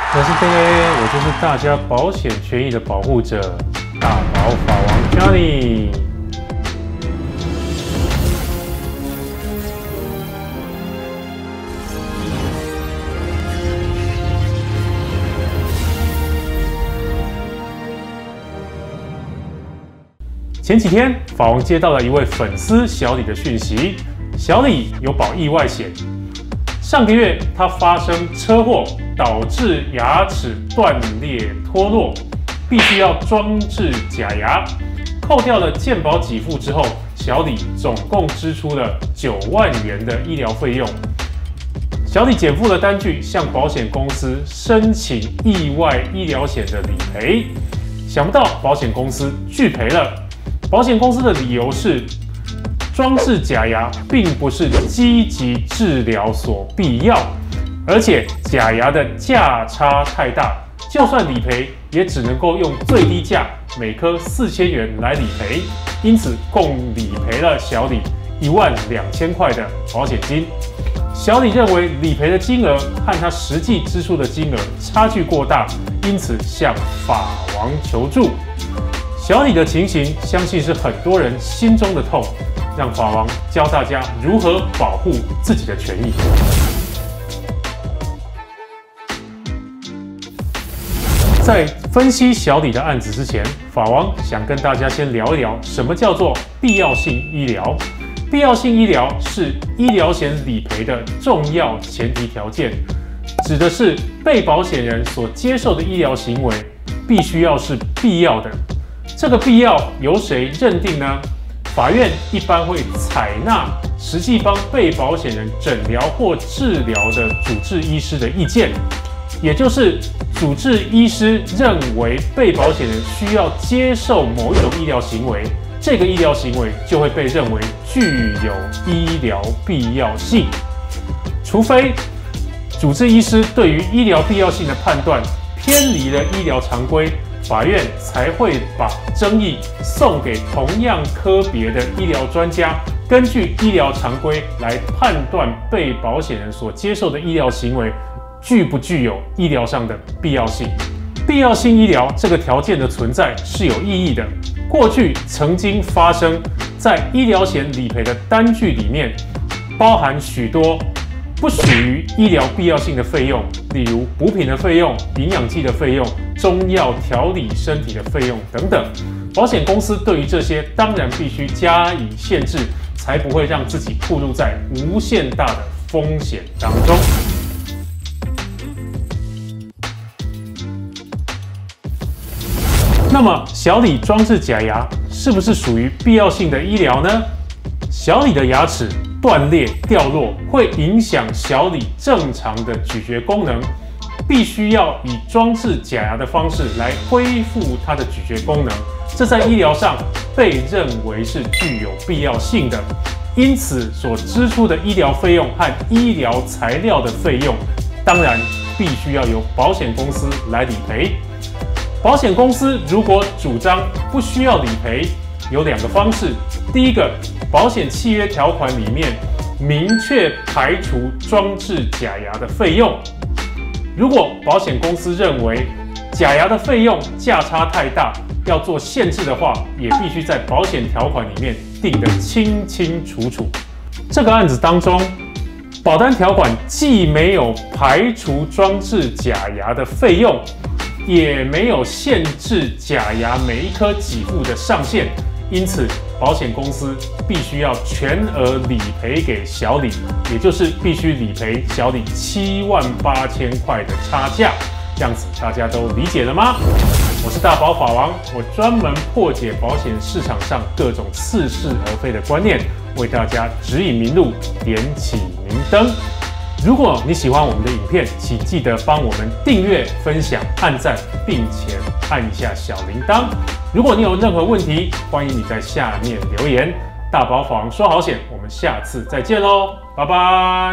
我是 DA， 我就是大家保险权益的保护者，大保法王 Johnny。前几天，法王接到了一位粉丝小李的讯息，小李有保意外险。上个月他发生车祸，导致牙齿断裂脱落，必须要装置假牙。扣掉了健保给付之后，小李总共支出了9万元的医疗费用。小李减负了单据，向保险公司申请意外医疗险的理赔，想不到保险公司拒赔了。保险公司的理由是，装置假牙并不是积极治疗所必要，而且假牙的价差太大，就算理赔也只能够用最低价每颗4000元来理赔，因此共理赔了小李12000块的保险金。小李认为理赔的金额和他实际支出的金额差距过大，因此向法王求助。小李的情形，相信是很多人心中的痛，让法王教大家如何保护自己的权益。在分析小李的案子之前，法王想跟大家先聊一聊什么叫做必要性医疗。必要性医疗是医疗险理赔的重要前提条件，指的是被保险人所接受的医疗行为必须要是必要的。这个必要由谁认定呢？法院一般会采纳实际帮被保险人诊疗或治疗的主治医师的意见，也就是主治医师认为被保险人需要接受某一种医疗行为，这个医疗行为就会被认为具有医疗必要性。除非主治医师对于医疗必要性的判断偏离了医疗常规，法院才会把争议送给同样科别的医疗专家，根据医疗常规来判断被保险人所接受的医疗行为具不具有医疗上的必要性。必要性医疗这个条件的存在是有意义的。过去曾经发生在医疗险理赔的单据里面，包含许多不属于医疗必要性的费用，例如补品的费用、营养剂的费用、中药调理身体的费用等等。保险公司对于这些当然必须加以限制，才不会让自己暴露在无限大的风险当中。那么，小李装置假牙是不是属于必要性的医疗呢？小李的牙齿断裂掉落会影响小李正常的咀嚼功能，必须要以装置假牙的方式来恢复它的咀嚼功能，这在医疗上被认为是具有必要性的，因此所支出的医疗费用和医疗材料的费用，当然必须要由保险公司来理赔。保险公司如果主张不需要理赔，有2个方式。第一个，保险契约条款里面明确排除装置假牙的费用。如果保险公司认为假牙的费用价差太大，要做限制的话，也必须在保险条款里面定得清清楚楚。这个案子当中，保单条款既没有排除装置假牙的费用，也没有限制假牙每一颗给付的上限，因此保险公司必须要全额理赔给小李，也就是必须理赔小李78000块的差价。这样子大家都理解了吗？我是大保法王，我专门破解保险市场上各种似是而非的观念，为大家指引明路，点起明灯。如果你喜欢我们的影片，请记得帮我们订阅、分享、按赞，并且按一下小铃铛。如果你有任何问题，欢迎你在下面留言。大保法王说好险，我们下次再见喽，拜拜。